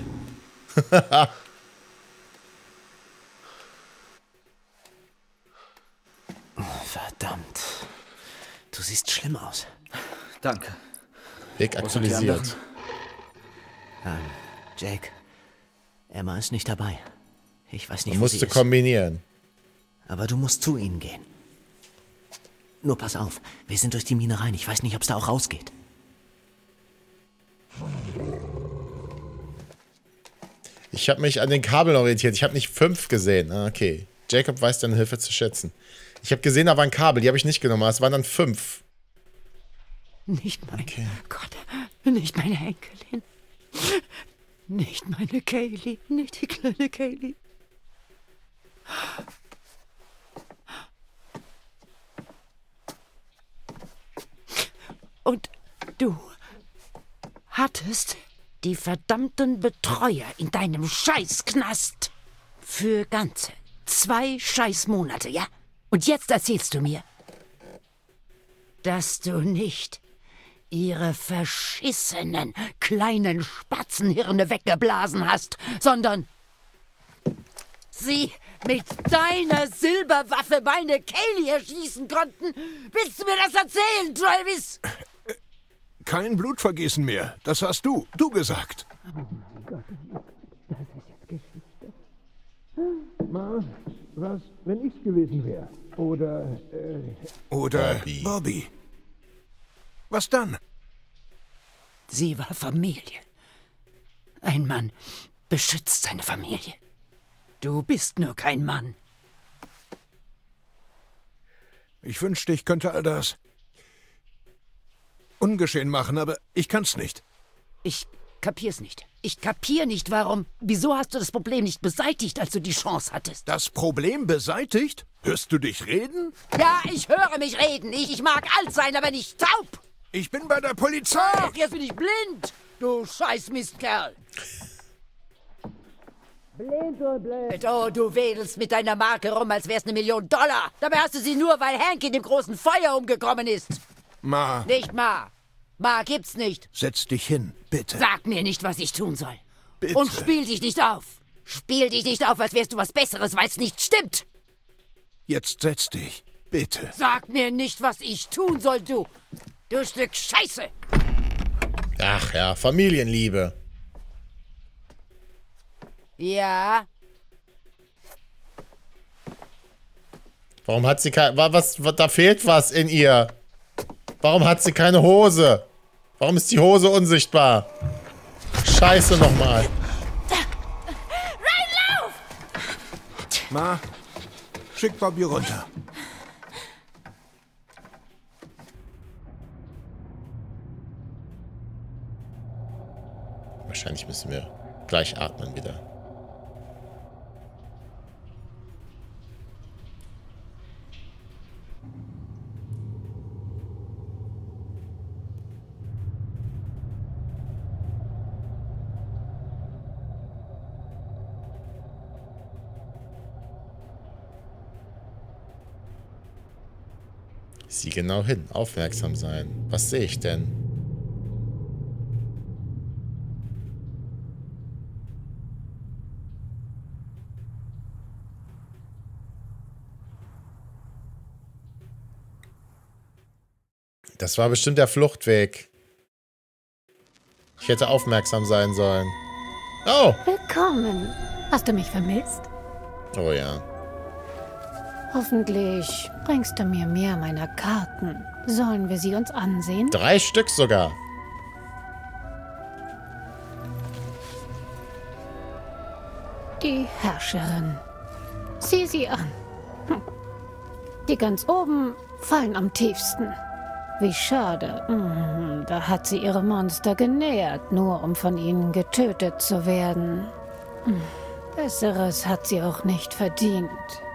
Verdammt. Du siehst schlimm aus. Danke. Weg aktualisiert. Ähm, Jake. Emma ist nicht dabei. Ich weiß nicht, Du wo musst sie ist. kombinieren. Aber du musst zu ihnen gehen. Nur pass auf, wir sind durch die Mine rein. Ich weiß nicht, ob es da auch rausgeht. Ich habe mich an den Kabeln orientiert. Ich habe nicht fünf gesehen. Ah, okay. Jacob weiß deine Hilfe zu schätzen. Ich habe gesehen, da waren Kabel. Die habe ich nicht genommen. Es waren dann fünf. Nicht mein Okay. Gott. Nicht meine Enkelin. Nicht meine Kaylee. Nicht die kleine Kaylee. Und du hattest die verdammten Betreuer in deinem Scheißknast für ganze zwei Scheißmonate, ja? Und jetzt erzählst du mir, dass du nicht ihre verschissenen kleinen Spatzenhirne weggeblasen hast, sondern sie mit deiner Silberwaffe meine Kaylee erschießen konnten. Willst du mir das erzählen, Travis? Kein Blutvergießen mehr. Das hast du. Du gesagt. Oh mein Gott, das ist jetzt Geschichte. Ma, was, wenn ich's gewesen wäre? Oder, äh... Oder Bobby. Bobby. Was dann? Sie war Familie. Ein Mann beschützt seine Familie. Du bist nur kein Mann. Ich wünschte, ich könnte all das ungeschehen machen, aber ich kann's nicht. Ich kapier's nicht. Ich kapier nicht, warum. Wieso hast du das Problem nicht beseitigt, als du die Chance hattest? Das Problem beseitigt? Hörst du dich reden? Ja, ich höre mich reden. Ich, ich mag alt sein, aber nicht taub. Ich bin bei der Polizei. Ach, jetzt bin ich blind. Du scheiß Mistkerl. Blind und blöd. Oh, du wedelst mit deiner Marke rum, als wär's eine Million Dollar. Dabei hast du sie nur, weil Hank in dem großen Feuer umgekommen ist. Ma. Nicht Ma. Ma gibt's nicht. Setz dich hin, bitte. Sag mir nicht, was ich tun soll. Bitte. Und spiel dich nicht auf. Spiel dich nicht auf, als wärst du was Besseres, weil's nicht stimmt. Jetzt setz dich, bitte. Sag mir nicht, was ich tun soll, du. Du Stück Scheiße. Ach ja, Familienliebe. Ja. Warum hat sie kein... Was, was, da fehlt was in ihr. Warum hat sie keine Hose? Warum ist die Hose unsichtbar? Scheiße nochmal. Ryan, lauf! Ma, schick Bobby runter. Wahrscheinlich müssen wir gleich atmen wieder. Sieh genau hin, aufmerksam sein. Was sehe ich denn? Das war bestimmt der Fluchtweg. Ich hätte aufmerksam sein sollen. Oh! Willkommen. Hast du mich vermisst? Oh ja. Hoffentlich bringst du mir mehr meiner Karten. Sollen wir sie uns ansehen? Drei Stück sogar. Die Herrscherin. Sieh sie an. Hm. Die ganz oben fallen am tiefsten. Wie schade. Hm, da hat sie ihre Monster genährt, nur um von ihnen getötet zu werden. Hm. Besseres hat sie auch nicht verdient.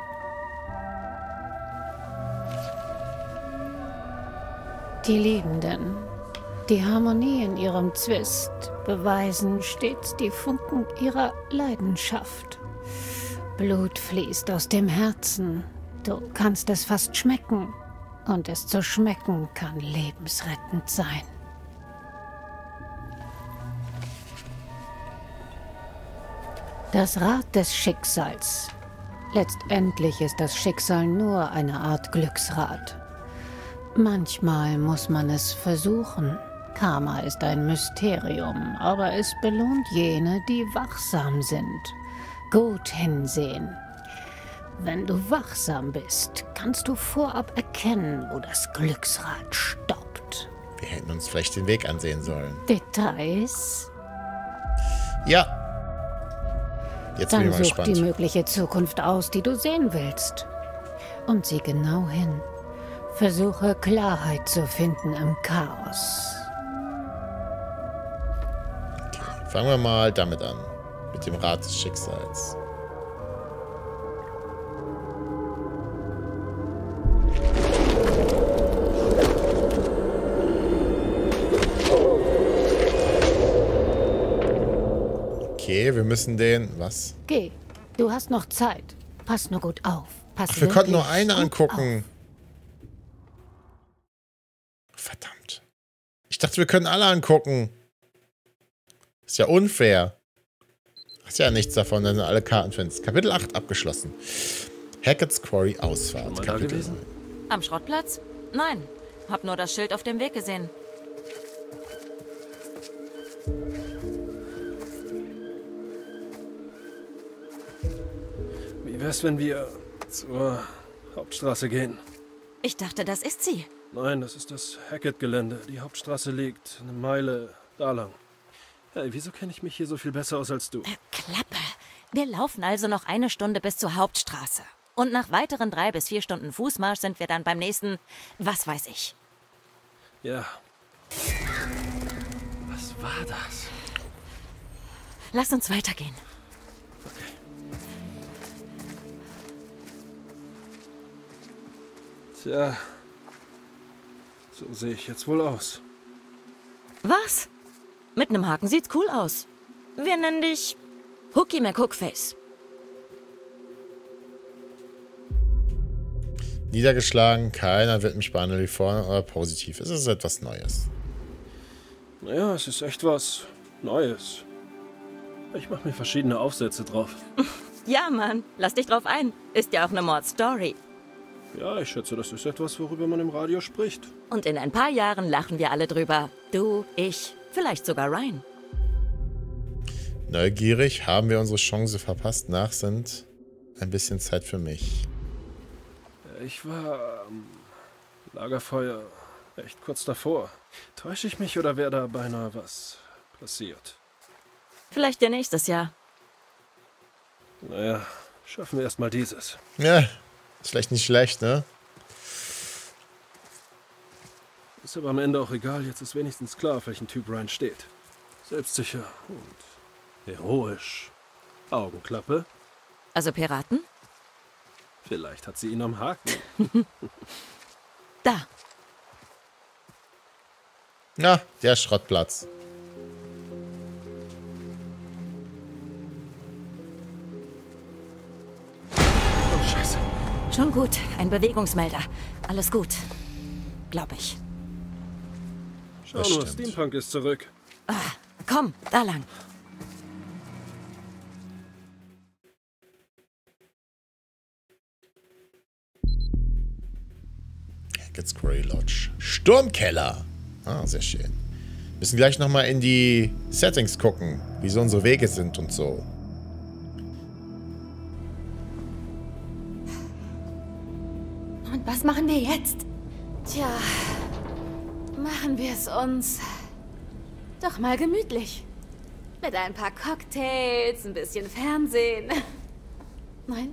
Die Liebenden, die Harmonie in ihrem Zwist, beweisen stets die Funken ihrer Leidenschaft. Blut fließt aus dem Herzen. Du kannst es fast schmecken. Und es zu schmecken kann lebensrettend sein. Das Rad des Schicksals. Letztendlich ist das Schicksal nur eine Art Glücksrad. Manchmal muss man es versuchen. Karma ist ein Mysterium, aber es belohnt jene, die wachsam sind. Gut hinsehen. Wenn du wachsam bist, kannst du vorab erkennen, wo das Glücksrad stoppt. Wir hätten uns vielleicht den Weg ansehen sollen. Details? Ja. Jetzt bin Dann ich mal such gespannt. die mögliche Zukunft aus, die du sehen willst. Und sieh genau hin. Versuche Klarheit zu finden im Chaos. Okay. Fangen wir mal damit an. Mit dem Rat des Schicksals. Okay, wir müssen den... Was? Geh, du hast noch Zeit. Pass nur gut auf. Pass Ach, wir konnten nur wirklich eine gut angucken. Verdammt. Ich dachte, wir können alle angucken. Ist ja unfair. Hast ja nichts davon, wenn du alle Karten findest. Kapitel acht abgeschlossen. Hackett's Quarry Ausfahrt. Mal da Kapitel gewesen? Am Schrottplatz? Nein. Hab nur das Schild auf dem Weg gesehen. Wie wär's, wenn wir zur Hauptstraße gehen? Ich dachte, das ist sie. Nein, das ist das Hackett-Gelände. Die Hauptstraße liegt eine Meile da lang. Hey, wieso kenne ich mich hier so viel besser aus als du? Äh, Klappe. Wir laufen also noch eine Stunde bis zur Hauptstraße. Und nach weiteren drei bis vier Stunden Fußmarsch sind wir dann beim nächsten, was weiß ich. Ja. Was war das? Lass uns weitergehen. Tja, so sehe ich jetzt wohl aus. Was? Mit einem Haken sieht's cool aus. Wir nennen dich Hookie McHookface. Niedergeschlagen, keiner wird mich behandeln wie vorher, aber positiv. Es ist etwas Neues. Naja, es ist echt was Neues. Ich mache mir verschiedene Aufsätze drauf. Ja, Mann, lass dich drauf ein. Ist ja auch eine Mordstory. Ja, ich schätze, das ist etwas, worüber man im Radio spricht. Und in ein paar Jahren lachen wir alle drüber. Du, ich, vielleicht sogar Ryan. Neugierig, haben wir unsere Chance verpasst? Nach sind ein bisschen Zeit für mich. Ich war am Lagerfeuer echt kurz davor. Täusche ich mich oder wäre da beinahe was passiert? Vielleicht ja nächstes Jahr. Naja, schaffen wir erstmal dieses. Ja, ist vielleicht nicht schlecht, ne? Ist aber am Ende auch egal, jetzt ist wenigstens klar, auf welchen Typ Ryan steht. Selbstsicher und heroisch. Augenklappe. Also Piraten? Vielleicht hat sie ihn am Haken. Da. Na, der Schrottplatz. Oh, Scheiße. Schon gut, ein Bewegungsmelder. Alles gut. Glaub ich. Schau nur, Steampunk ist zurück. Ah, komm, da lang. Hackett's Quarry Lodge. Sturmkeller. Ah, sehr schön. Müssen gleich nochmal in die Settings gucken, wie so unsere Wege sind und so. Und was machen wir jetzt? Tja, machen wir es uns doch mal gemütlich. Mit ein paar Cocktails, ein bisschen Fernsehen. Nein?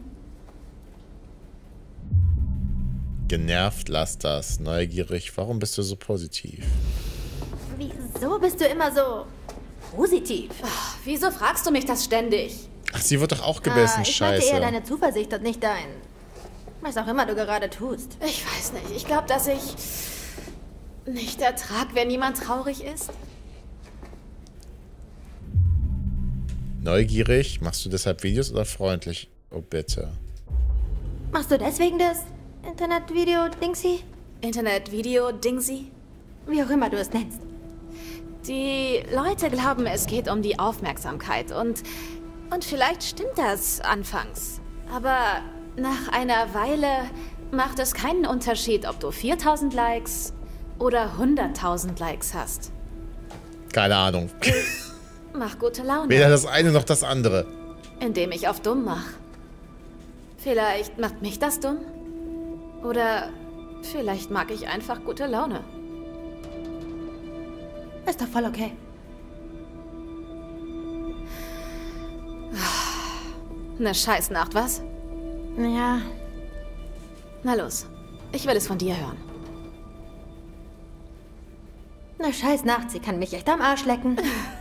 Genervt, lass das. Neugierig, warum bist du so positiv? Wieso bist du immer so positiv? Oh, wieso fragst du mich das ständig? Ach, sie wird doch auch gebissen, ah, ich meinte scheiße. eher deine Zuversicht und nicht dein... Was auch immer du gerade tust. Ich weiß nicht. Ich glaube, dass ich nicht ertrag, wenn jemand traurig ist. Neugierig, machst du deshalb Videos oder freundlich? Oh, bitte. Machst du deswegen das Internetvideo-Dingsy? Internet-Video-Dingsy? Wie auch immer du es nennst. Die Leute glauben, es geht um die Aufmerksamkeit und, und vielleicht stimmt das anfangs. Aber nach einer Weile macht es keinen Unterschied, ob du viertausend Likes oder hunderttausend Likes hast. Keine Ahnung. Mach gute Laune. Weder das eine noch das andere. Indem ich auf dumm mach. Vielleicht macht mich das dumm. Oder vielleicht mag ich einfach gute Laune. Ist doch voll okay. Eine Scheißnacht, was? Ja. Na los. Ich will es von dir hören. Eine Scheißnacht, sie kann mich echt am Arsch lecken.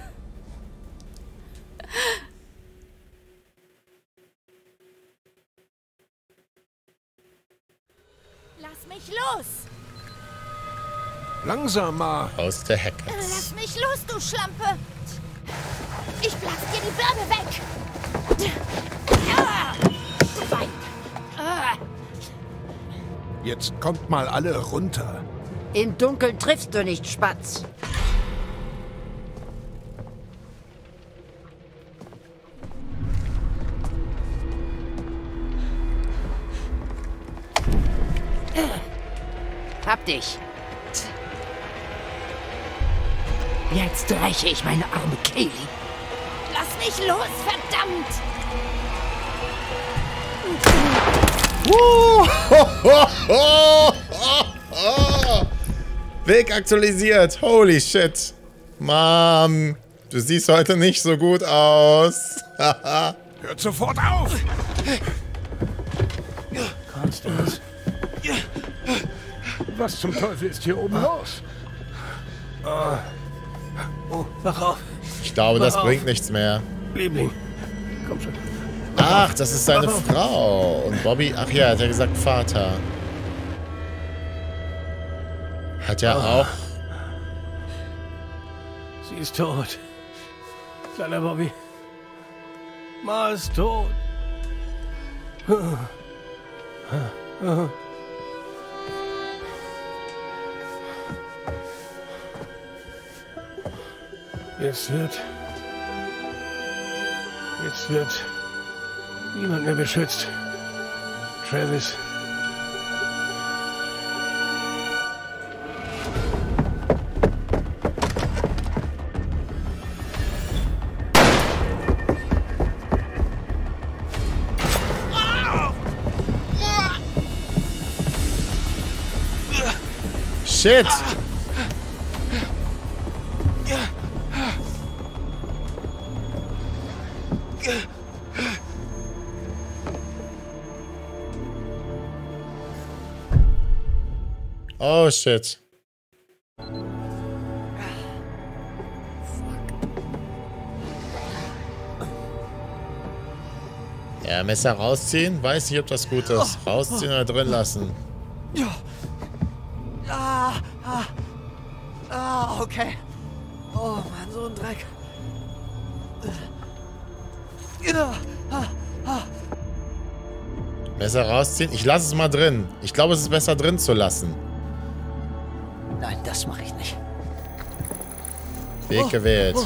Lass mich los! Langsamer. Aus der Hecke. Lass mich los, du Schlampe! Ich blas dir die Birne weg! Ah, Schwein! Ah. Jetzt kommt mal alle runter. Im Dunkeln triffst du nicht, Spatz. Hab dich. Jetzt räche ich meine arme Kaylee. Lass mich los, verdammt! Weg aktualisiert. Holy shit. Mom, du siehst heute nicht so gut aus. Hört sofort auf! Constance. Was zum Teufel ist hier oben los? Oh, oh wach auf. Ich glaube, das Wach bringt auf. nichts mehr. Liebling, komm schon. Ach, das ist seine Frau. Und Bobby, ach ja, hat er gesagt Vater. Hat er auch. Sie ist tot. Kleiner Bobby. Ma ist tot. Jetzt wird... Jetzt wird... niemand mehr beschützt. Travis. Shit! Oh shit. Ja, Messer rausziehen? Weiß nicht, ob das gut ist. Rausziehen oder drin lassen? Ah, ah, ah, okay. Oh Mann, so ein Dreck. Messer rausziehen? Ich lasse es mal drin. Ich glaube, es ist besser drin zu lassen. Nein, das mache ich nicht. Weg gewählt.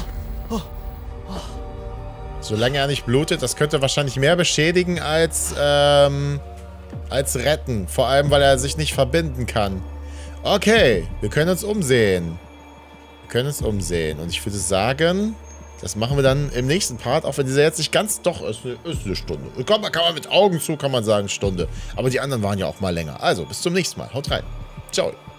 Solange er nicht blutet, das könnte wahrscheinlich mehr beschädigen als, ähm, als retten. Vor allem, weil er sich nicht verbinden kann. Okay, wir können uns umsehen. Wir können uns umsehen. Und ich würde sagen, das machen wir dann im nächsten Part, auch wenn dieser jetzt nicht ganz... Doch, ist eine, ist eine Stunde. Kann man, kann man mit Augen zu, kann man sagen, Stunde. Aber die anderen waren ja auch mal länger. Also, bis zum nächsten Mal. Haut rein. Ciao.